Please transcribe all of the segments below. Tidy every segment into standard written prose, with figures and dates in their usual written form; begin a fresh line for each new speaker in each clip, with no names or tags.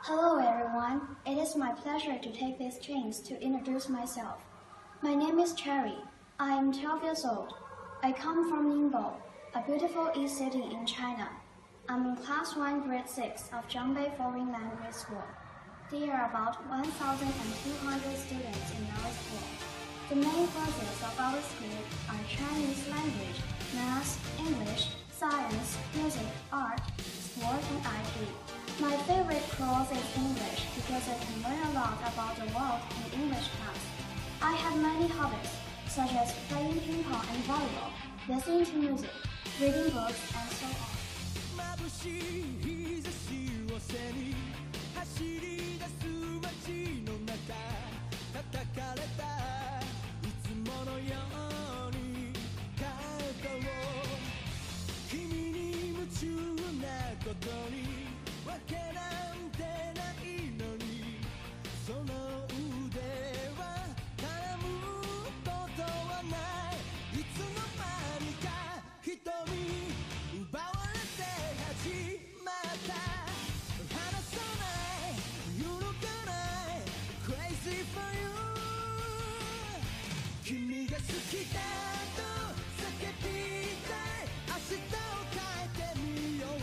Hello everyone, it is my pleasure to take this chance to introduce myself. My name is Cherry. I am 12 years old. I come from Ningbo, a beautiful east city in China. I'm in Class 1, Grade 6 of Jiangbei Foreign Language School. There are about 1,200 students in our school. The main courses of our school are Chinese language, math, English, science, music, art, sport, and IT. My favorite course is English because I can learn a lot about the world in English class. I have many hobbies, such as playing ping pong and volleyball, listening to music, reading books, and so on. 眩しい日差しを背に走り出す街の中叩かれたいつものように肩を君に夢中なことにわけなんてないのにその腕は絡むことはないいつの間にか瞳奪われて始まった離さない揺るがない Crazy for you 君が好きだと叫びたい明日を変えてみよう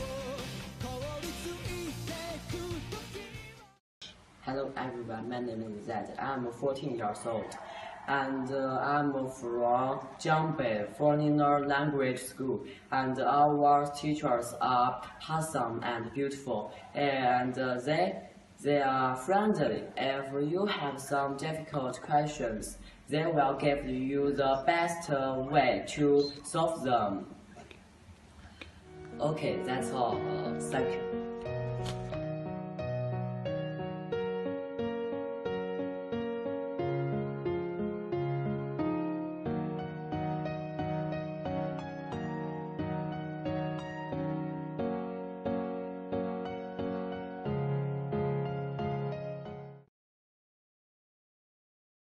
Hello everyone, my name is Zed. I'm 14 years old and I'm from Jiangbei Foreign Language School, and our teachers are handsome and beautiful, and they are friendly. If you have some difficult questions, they will give you the best way to solve them. Okay, that's all. Thank you.